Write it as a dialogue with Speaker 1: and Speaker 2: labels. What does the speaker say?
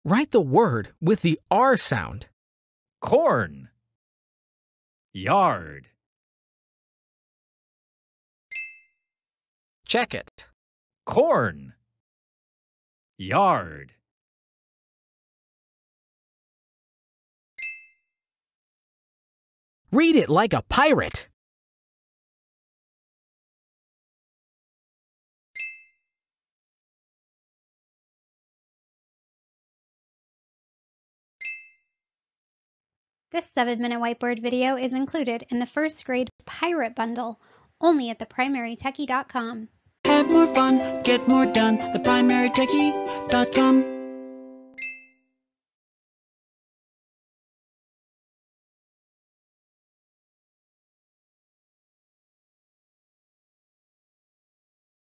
Speaker 1: Write the word with the R sound.
Speaker 2: Corn. Yard.
Speaker 1: Check it.
Speaker 2: Corn. Yard.
Speaker 1: Read it like a pirate.
Speaker 3: This 7-minute whiteboard video is included in the first grade Pirate Bundle, only at theprimarytechie.com.
Speaker 4: Have more fun, get more done, theprimarytechie.com.